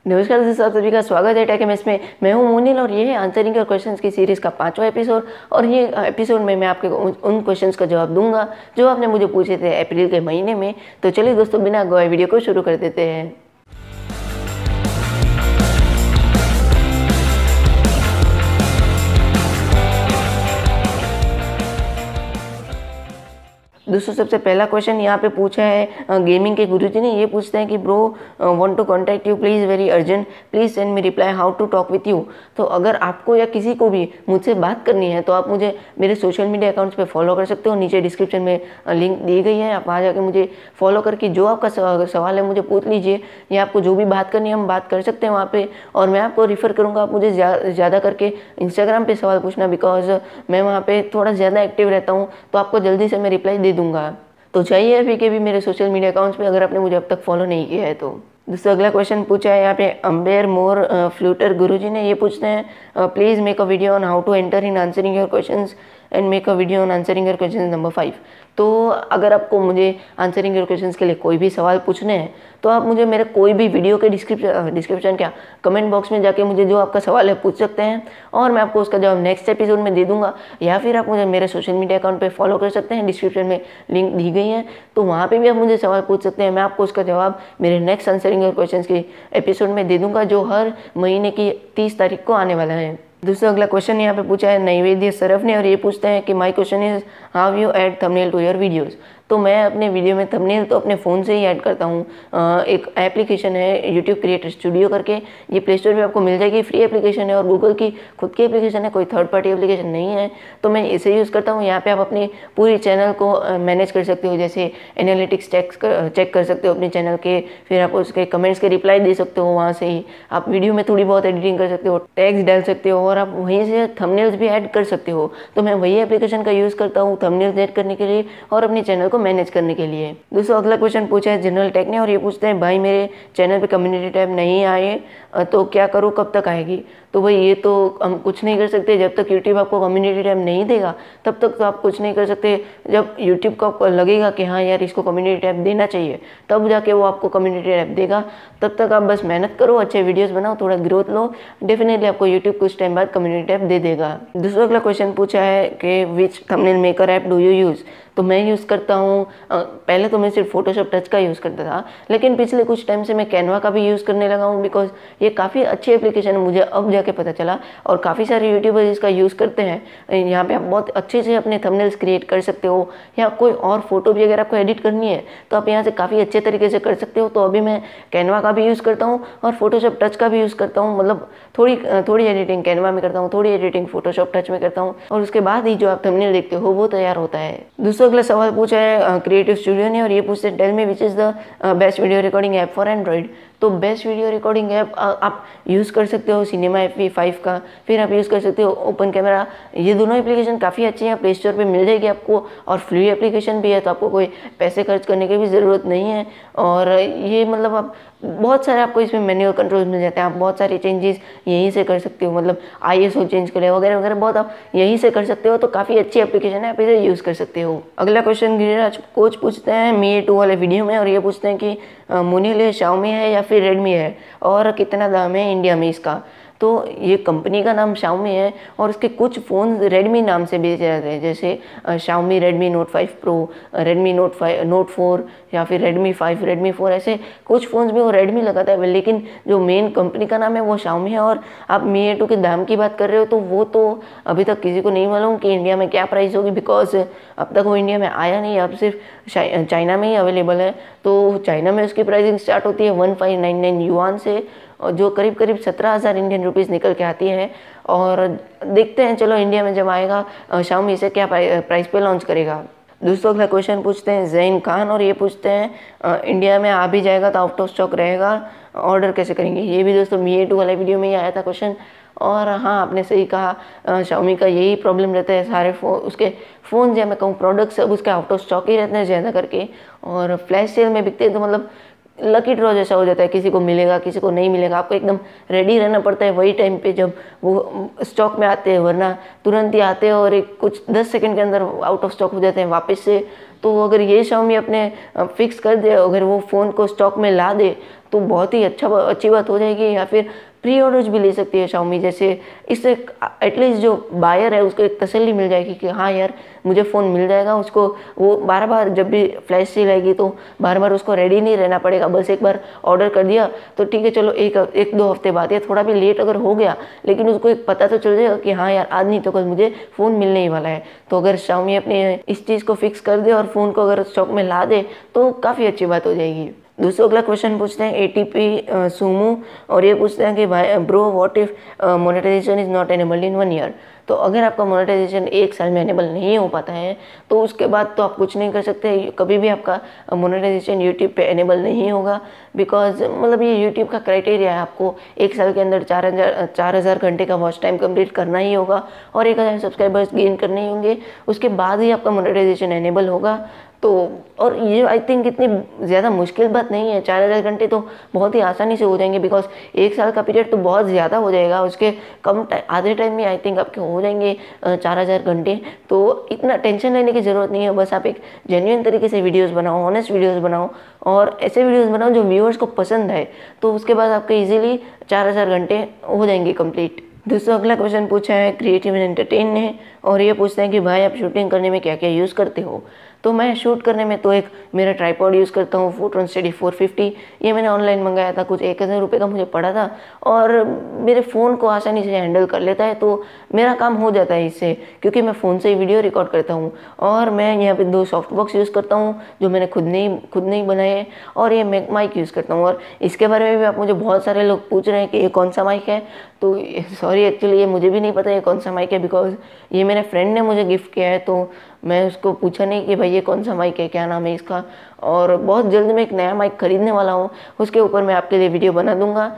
नमस्कार दोस्तों, आप सभी का स्वागत है टेक एमएस में। मैं हूं मोनिल और ये है आंसरिंग योर क्वेश्चंस की सीरीज़ का 5वां एपिसोड। और ये एपिसोड में मैं आपके उन क्वेश्चंस का जवाब दूंगा जो आपने मुझे पूछे थे अप्रैल के महीने में। तो चलिए दोस्तों, बिना गवाए वीडियो को शुरू कर देते हैं। दोस्तों, सबसे पहला क्वेश्चन यहाँ पे पूछा है गेमिंग के गुरुजी ने। ये पूछते हैं कि bro want to contact you please very urgent, please send me reply how to talk with you. तो अगर आपको या किसी को भी मुझसे बात करनी है तो आप मुझे मेरे सोशल मीडिया अकाउंट्स पे फॉलो कर सकते हो। नीचे डिस्क्रिप्शन में लिंक दी गई है, आप वहाँ जाके मुझे फॉलो करके जो आपका सवाल है मुझे पूछ लीजिए, या आपको जो भी बात करनी है हम बात कर सकते हैं वहाँ पर। और मैं आपको रिफ़र करूँगा आप मुझे ज़्यादा करके इंस्टाग्राम पर सवाल पूछना, बिकॉज मैं वहाँ पर थोड़ा ज़्यादा एक्टिव रहता हूँ, तो आपको जल्दी से मैं रिप्लाई दे दूंगा। तो चाहिए अभी के भी मेरे सोशल मीडिया अकाउंट्स पे, अगर आपने मुझे अब तक फॉलो नहीं किया है तो। दोस्तों, अगला क्वेश्चन पूछा है यहाँ पे अम्बेर मोर फ्लूटर गुरुजी ने। ये पूछते हैं please make a video on how to enter in answering your questions and make a video on answering your question number 5। तो अगर आपको मुझे आंसरिंग योर क्वेश्चंस के लिए कोई भी सवाल पूछने हैं तो आप मुझे मेरे कोई भी वीडियो के डिस्क्रिप्शन क्या कमेंट बॉक्स में जाके मुझे जो आपका सवाल है पूछ सकते हैं, और मैं आपको उसका जवाब नेक्स्ट एपिसोड में दे दूंगा। या फिर आप मुझे मेरे सोशल मीडिया अकाउंट पे फॉलो कर सकते हैं, डिस्क्रिप्शन में लिंक दी गई है, तो वहाँ पे भी आप मुझे सवाल पूछ सकते हैं। मैं आपको उसका जवाब मेरे नेक्स्ट आंसरिंग योर क्वेश्चंस के एपिसोड में दे दूंगा, जो हर महीने की 30 तारीख को आने वाला है। दूसरा अगला क्वेश्चन यहाँ पे पूछा है नैवेद्य सरफ ने, और ये पूछते हैं कि my question is how you add thumbnail to your videos. तो मैं अपने वीडियो में थंबनेल तो अपने फ़ोन से ही ऐड करता हूँ। एक एप्लीकेशन है यूट्यूब क्रिएटर स्टूडियो करके, ये प्ले स्टोर पे आपको मिल जाएगी, फ्री एप्लीकेशन है और गूगल की खुद की एप्लीकेशन है, कोई थर्ड पार्टी एप्लीकेशन नहीं है। तो मैं इसे यूज़ करता हूँ। यहाँ पे आप अपनी पूरी चैनल को मैनेज कर सकते हो, जैसे एनालिटिक्स चेक कर सकते हो अपने चैनल के, फिर आप उसके कमेंट्स के रिप्लाई दे सकते हो वहाँ से ही। आप वीडियो में थोड़ी बहुत एडिटिंग कर सकते हो, टैग्स डाल सकते हो, और आप वहीं से थंबनेल्स भी ऐड कर सकते हो। तो मैं वही एप्लीकेशन का यूज़ करता हूँ थंबनेल्स ऐड करने के लिए और अपनी चैनल को मैनेज करने के लिए। दोस्तों, अगला क्वेश्चन पूछा है जनरल टेक ने, और ये पूछते हैं भाई मेरे चैनल पे कम्युनिटी टैब नहीं आए तो क्या करूँ, कब तक आएगी। तो भाई ये तो हम कुछ नहीं कर सकते, जब तक यूट्यूब आपको कम्युनिटी टैब नहीं देगा तब तक तो आप कुछ नहीं कर सकते। जब यूट्यूब को लगेगा कि हाँ यार इसको कम्युनिटी टैब देना चाहिए, तब जाके वो आपको कम्युनिटी टैब देगा। तब तक आप बस मेहनत करो, अच्छे वीडियोस बनाओ, थोड़ा ग्रोथ लो, डेफिनेटली आपको यूट्यूब कुछ टाइम बाद कम्युनिटी टैब दे देगा। दूसरा अगला क्वेश्चन पूछा है कि which thumbnail maker app do you use. तो मैं यूज़ करता हूँ, पहले तो मैं सिर्फ फोटोशॉप टच का यूज़ करता था, लेकिन पिछले कुछ टाइम से मैं कैनवा का भी यूज़ करने लगा हूँ, बिकॉज ये काफ़ी अच्छी एप्लीकेशन है, मुझे अब जाके पता चला। और काफ़ी सारे यूट्यूबर्स इसका यूज़ करते हैं। यहाँ पे आप बहुत अच्छे से अपने थंबनेल्स क्रिएट कर सकते हो, या कोई और फोटो भी अगर आपको एडिट करनी है तो आप यहाँ से काफ़ी अच्छे तरीके से कर सकते हो। तो अभी मैं कैनवा का भी यूज़ करता हूँ और फोटोशॉप टच का भी यूज़ करता हूँ। मतलब थोड़ी एडिटिंग कैनवा में करता हूँ, थोड़ी एडिटिंग फोटोशॉप टच में करता हूँ, और उसके बाद ही जो आप थंबनेल देखते हो वो तैयार होता है। दूसरा अगला सवाल पूछा है क्रिएटिव स्टूडियो ने, और ये पूछते हैं tell me which is the best video recording app for Android. तो बेस्ट वीडियो रिकॉर्डिंग ऐप आप यूज़ कर सकते हो सिनेमा FV5 का, फिर आप यूज़ कर सकते हो ओपन कैमरा। ये दोनों एप्लीकेशन काफ़ी अच्छी हैं, प्ले स्टोर पे मिल जाएगी आपको, और फ्री एप्लीकेशन भी है, तो आपको कोई पैसे खर्च करने की भी ज़रूरत नहीं है। और ये मतलब आप बहुत सारे आपको इसमें मैनुअल कंट्रोल्स मिल जाते हैं, आप बहुत सारी चेंजेस यहीं से कर सकते हो, मतलब ISO चेंज करें वगैरह वगैरह बहुत आप यहीं से कर सकते हो। तो काफ़ी अच्छी एप्लीकेशन है, आप इसे यूज़ कर सकते हो। अगला क्वेश्चन गिरिराज कोच पूछते हैं मी 2 वाले वीडियो में, और ये पूछते हैं कि मोनिल ये Xiaomi है या फिर Redmi है, और कितना दाम है इंडिया में इसका। तो ये कंपनी का नाम Xiaomi है, और उसके कुछ फ़ोन Redmi नाम से बेचे जाते हैं, जैसे Xiaomi Redmi Note 5 Pro, Redmi Note 4, या फिर Redmi 5, Redmi 4, ऐसे कुछ फ़ोन्स में वो Redmi लगाता है, लेकिन जो मेन कंपनी का नाम है वो Xiaomi है। और आप Mi A2 के दाम की बात कर रहे हो, तो वो तो अभी तक किसी को नहीं मालूम कि इंडिया में क्या प्राइस होगी, बिकॉज अब तक वो इंडिया में आया नहीं, अब सिर्फ चाइना में ही अवेलेबल है। तो चाइना में उसकी प्राइसिंग स्टार्ट होती है 1599 युआन से, जो करीब करीब 17,000 इंडियन रुपीज़ निकल के आती है। और देखते हैं, चलो इंडिया में जब आएगा Xiaomi इसे क्या प्राइस पे लॉन्च करेगा। दोस्तों, अगला क्वेश्चन पूछते हैं जैन खान, और ये पूछते हैं इंडिया में आ भी जाएगा तो आउट ऑफ स्टॉक रहेगा, ऑर्डर कैसे करेंगे। ये भी दोस्तों Mi A2 वाले वीडियो में ही आया था क्वेश्चन। और हाँ, आपने सही कहा, Xiaomi का यही प्रॉब्लम रहता है, सारे उसके फ़ोन जो मैं कहूँ प्रोडक्ट्स सब उसके आउट ऑफ स्टॉक ही रहते हैं ज़्यादा करके, और फ्लैश सेल में बिकते हैं तो मतलब लकी ड्रॉ जैसा हो जाता है, किसी को मिलेगा किसी को नहीं मिलेगा। आपको एकदम रेडी रहना पड़ता है वही टाइम पे जब वो स्टॉक में आते हैं, वरना तुरंत ही आते हैं और एक कुछ 10 सेकंड के अंदर आउट ऑफ स्टॉक हो जाते हैं वापस से। तो अगर ये Xiaomi अपने फिक्स कर दे, अगर वो फ़ोन को स्टॉक में ला दे, तो बहुत ही अच्छी बात हो जाएगी। या फिर प्री ऑर्डर्स भी ले सकती है Xiaomi, जैसे इससे एटलीस्ट जो बायर है उसको एक तसल्ली मिल जाएगी कि हाँ यार मुझे फ़ोन मिल जाएगा। उसको वो बार बार जब भी फ्लैश सेल आएगी तो बार बार उसको रेडी नहीं रहना पड़ेगा, बस एक बार ऑर्डर कर दिया तो ठीक है, चलो एक दो हफ्ते बाद या थोड़ा भी लेट अगर हो गया लेकिन उसको एक पता तो चल जाएगा कि हाँ यार आज नहीं तो कल मुझे फ़ोन मिलने ही वाला है। तो अगर Xiaomi अपने इस चीज़ को फिक्स कर दे और फ़ोन को अगर स्टॉक में ला दे तो काफ़ी अच्छी बात हो जाएगी। दोस्तों अगला क्वेश्चन पूछते हैं ATP सुमो, और ये पूछते हैं कि भाई bro what if monetization is not enabled in 1 year. तो अगर आपका मोनेटाइजेशन 1 साल में एनेबल नहीं हो पाता है तो उसके बाद तो आप कुछ नहीं कर सकते, कभी भी आपका मोनेटाइजेशन यूट्यूब पे एनेबल नहीं होगा। बिकॉज मतलब ये यूट्यूब का क्राइटेरिया है, आपको 1 साल के अंदर 4000 घंटे का वॉच टाइम कंप्लीट करना ही होगा और 1000 सब्सक्राइबर्स गेन करने ही होंगे, उसके बाद ही आपका मोनेटाइजेशन एनेबल होगा। तो और ये आई थिंक इतनी ज़्यादा मुश्किल बात नहीं है, 4000 घंटे तो बहुत ही आसानी से हो जाएंगे। बिकॉज 1 साल का पीरियड तो बहुत ज़्यादा हो जाएगा, उसके आधे टाइम में आई थिंक आपके हो जाएंगे 4000 घंटे। तो इतना टेंशन लेने की ज़रूरत नहीं है, बस आप एक जेन्युइन तरीके से वीडियोज़ बनाओ, ऑनेस्ट वीडियोज़ बनाओ और ऐसे वीडियोज़ बनाओ जो व्यूअर्स को पसंद आए, तो उसके बाद आपके ईजिली 4000 घंटे हो जाएंगे कंप्लीट। दोस्तों अगला क्वेश्चन पूछा है क्रिएटिव एंड एंटरटेन ने, और ये पूछते हैं कि भाई आप शूटिंग करने में क्या क्या यूज़ करते हो। तो मैं शूट करने में तो एक मेरा ट्राइपॉड यूज़ करता हूँ, फोटोन स्टडी 450। ये मैंने ऑनलाइन मंगाया था, कुछ 1000 रुपये का मुझे पड़ा था और मेरे फ़ोन को आसानी से हैंडल कर लेता है, तो मेरा काम हो जाता है इससे, क्योंकि मैं फ़ोन से ही वीडियो रिकॉर्ड करता हूँ। और मैं यहाँ पे 2 सॉफ्ट बॉक्स यूज़ करता हूँ जो मैंने खुद नहीं बनाए हैं, और ये माइक यूज़ करता हूँ। और इसके बारे में भी आप मुझे बहुत सारे लोग पूछ रहे हैं कि ये कौन सा माइक है, तो सॉरी एक्चुअली ये मुझे भी नहीं पता ये कौन सा माइक है, बिकॉज ये मेरे फ्रेंड ने मुझे गिफ्ट किया है, तो मैं उसको पूछा नहीं कि भाई ये कौन सा माइक है, क्या नाम है इसका। और बहुत जल्द मैं एक नया माइक खरीदने वाला हूँ, उसके ऊपर मैं आपके लिए वीडियो बना दूंगा,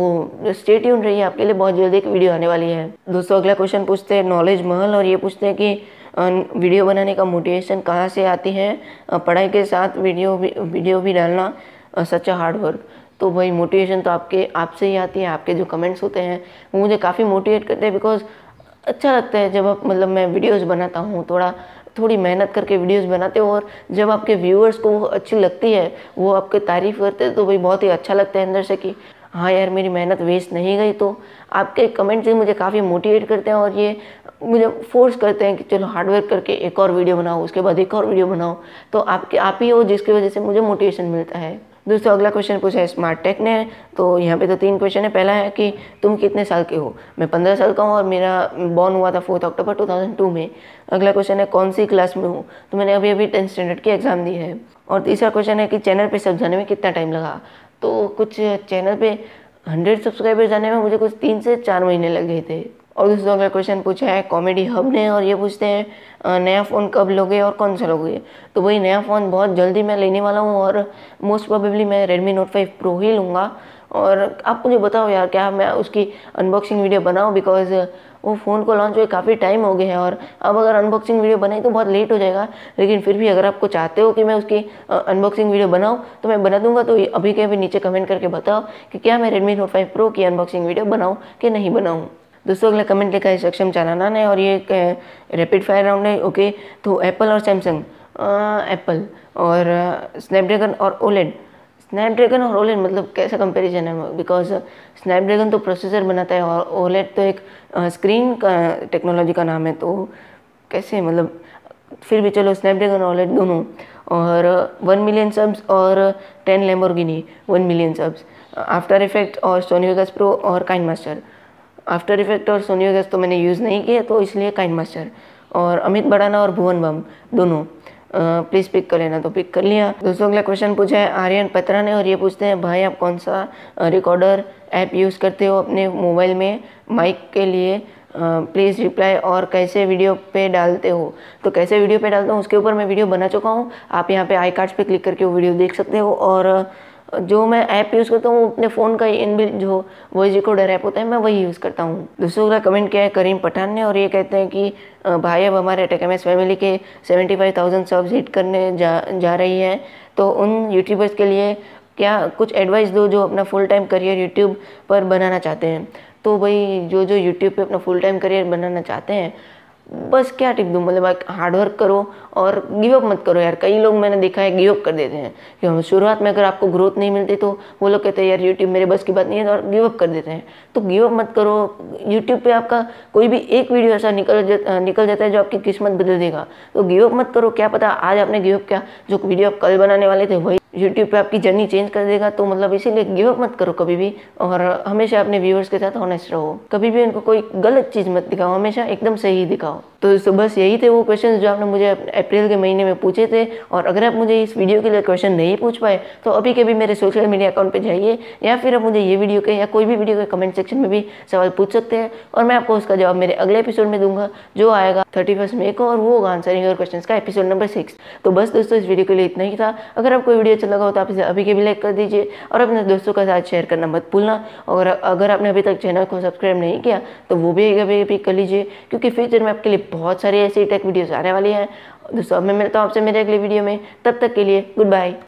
तो स्टे ट्यून रहिए, आपके लिए बहुत जल्द एक वीडियो आने वाली है। दोस्तों अगला क्वेश्चन पूछते हैं नॉलेज महल, और ये पूछते हैं कि वीडियो बनाने का मोटिवेशन कहाँ से आती है, पढ़ाई के साथ वीडियो भी डालना सच हार्ड वर्क। तो भाई मोटिवेशन तो आपसे ही आती है, आपके जो कमेंट्स होते हैं वो मुझे काफ़ी मोटिवेट करते हैं। बिकॉज अच्छा लगता है जब आप मतलब मैं वीडियोस बनाता हूँ, थोड़ी मेहनत करके वीडियोस बनाते हो, और जब आपके व्यूअर्स को वो अच्छी लगती है, वो आपके तारीफ़ करते हैं, तो भाई बहुत ही अच्छा लगता है अंदर से कि हाँ यार मेरी मेहनत वेस्ट नहीं गई। तो आपके कमेंट्स ही मुझे काफ़ी मोटिवेट करते हैं और ये मुझे फोर्स करते हैं कि चलो हार्डवर्क करके एक और वीडियो बनाओ, उसके बाद एक और वीडियो बनाओ। तो आप ही हो जिसकी वजह से मुझे मोटिवेशन मिलता है। दोस्तों अगला क्वेश्चन पूछा है स्मार्ट टेक ने, तो यहाँ पे तो 3 क्वेश्चन है। पहला है कि तुम कितने साल के हो। मैं 15 साल का हूँ और मेरा बॉर्न हुआ था 4 अक्टूबर 2002 में। अगला क्वेश्चन है कौन सी क्लास में हूँ, तो मैंने अभी 10th स्टैंडर्ड की एग्ज़ाम दी है। और तीसरा क्वेश्चन है कि चैनल पे सब जाने में कितना टाइम लगा। तो कुछ चैनल पे 100 सब्सक्राइबर जाने में मुझे कुछ 3 से 4 महीने लग गए थे। और दूसरा अगला क्वेश्चन पूछा है कॉमेडी हब ने, और ये पूछते हैं नया फ़ोन कब लोगे और कौन सा लोगे। तो वही नया फ़ोन बहुत जल्दी मैं लेने वाला हूँ, और मोस्ट प्रोबेबली मैं Redmi Note 5 Pro ही लूँगा। और आप मुझे बताओ यार क्या मैं उसकी अनबॉक्सिंग वीडियो बनाऊँ, बिकॉज वो फ़ोन को लॉन्च हुए काफ़ी टाइम हो गया है, और अब अगर अनबॉक्सिंग वीडियो बनाई तो बहुत लेट हो जाएगा। लेकिन फिर भी अगर आपको चाहते हो कि मैं उसकी अनबॉक्सिंग वीडियो बनाऊँ तो मैं बना दूंगा। तो अभी के अभी नीचे कमेंट करके बताओ कि क्या मैं Redmi Note 5 Pro की अनबॉक्सिंग वीडियो बनाऊँ कि नहीं बनाऊँ। दोस्तों अगला कमेंट लिखा है सक्षम चालाना ने, और ये रैपिड फायर राउंड है। ओके, तो एप्पल और सैमसंग, एप्पल और स्नैपड्रैगन और ओलेड। स्नैपड्रैगन और ओलेड मतलब कैसा कंपैरिजन है, बिकॉज स्नैपड्रैगन तो प्रोसेसर बनाता है और ओलेड तो एक स्क्रीन का टेक्नोलॉजी का नाम है, तो कैसे मतलब फिर भी चलो स्नैपड्रैगन और ओलेड दोनों। और 1 मिलियन सब्स और 10 Lamborghini 1 million subs. After Effect और सोनी वेगास प्रो और काइन मास्टर। आफ्टर इफेक्ट और सोनी वेगास तो मैंने यूज़ नहीं किया, तो इसलिए काइन मास्टर। और अमित बड़ाना और भुवन बम दोनों प्लीज़ पिक कर लेना, तो पिक कर लिया। दोस्तों अगला क्वेश्चन पूछा है आर्यन पत्रा ने, और ये पूछते हैं भाई आप कौन सा रिकॉर्डर ऐप यूज़ करते हो अपने मोबाइल में माइक के लिए, प्लीज़ रिप्लाई, और कैसे वीडियो पे डालते हो। तो कैसे वीडियो पे डालता हूँ उसके ऊपर मैं वीडियो बना चुका हूँ, आप यहाँ पे आई कार्ड्स पे क्लिक करके वो वीडियो देख सकते हो। और जो मैं ऐप यूज़ करता हूँ अपने फ़ोन का इनबिल्ट जो वॉइस रिकॉर्डर ऐप होता है मैं वही यूज़ करता हूँ। दूसरा अगला कमेंट किया है करीम पठान ने, और ये कहते हैं कि भाई अब हमारे टेकएमएस फैमिली के 75,000 सब्स हिट करने जा रही है, तो उन यूट्यूबर्स के लिए क्या कुछ एडवाइस दो जो अपना फुल टाइम करियर यूट्यूब पर बनाना चाहते हैं। तो भाई जो यूट्यूब पे अपना फुल टाइम करियर बनाना चाहते हैं, बस क्या टिप दूँ, मतलब हार्डवर्क करो और गिव अप मत करो यार। कई लोग मैंने देखा है गिव अप कर देते हैं कि शुरुआत में अगर आपको ग्रोथ नहीं मिलती तो वो लोग कहते हैं यार यूट्यूब मेरे बस की बात नहीं है, और गिव अप कर देते हैं। तो गिव अप मत करो। यूट्यूब पे आपका कोई भी एक वीडियो ऐसा निकल जाता है जो आपकी किस्मत बदल देगा। तो गिव अप मत करो। क्या पता आज आपने गिव अप किया, जो वीडियो आप कल बनाने वाले थे वही यूट्यूब पे आपकी जर्नी चेंज कर देगा। तो मतलब इसीलिए गिव अप मत करो कभी भी, और हमेशा अपने व्यूअर्स के साथ ऑनेस्ट रहो। कभी भी उनको कोई गलत चीज़ मत दिखाओ, हमेशा एकदम सही दिखाओ। तो बस यही थे वो क्वेश्चंस जो आपने मुझे अप्रैल के महीने में पूछे थे। और अगर आप मुझे इस वीडियो के लिए क्वेश्चन नहीं पूछ पाए तो अभी के भी मेरे सोशल मीडिया अकाउंट पे जाइए, या फिर आप मुझे ये वीडियो के या कोई भी वीडियो के कमेंट सेक्शन में भी सवाल पूछ सकते हैं, और मैं आपको उसका जवाब मेरे अगले एपिसोड में दूंगा जो आएगा 31 मई को, और वो होगा आंसरिंग योर क्वेश्चंस का एपिसोड नंबर 6। तो बस दोस्तों इस वीडियो के लिए इतना ही था। अगर आपको वीडियो अच्छा लगा हो तो आप इसे अभी के भी लाइक कर दीजिए और अपने दोस्तों के साथ शेयर करना मत भूलना। और अगर आपने अभी तक चैनल को सब्सक्राइब नहीं किया तो वो भी अभी कर लीजिए, क्योंकि फ्यूचर में आपके लिए बहुत सारी ऐसी टेक वीडियोस आने वाली हैं। दोस्तों अब मैं मिलता हूँ आपसे मेरे अगले वीडियो में, तब तक के लिए गुड बाय।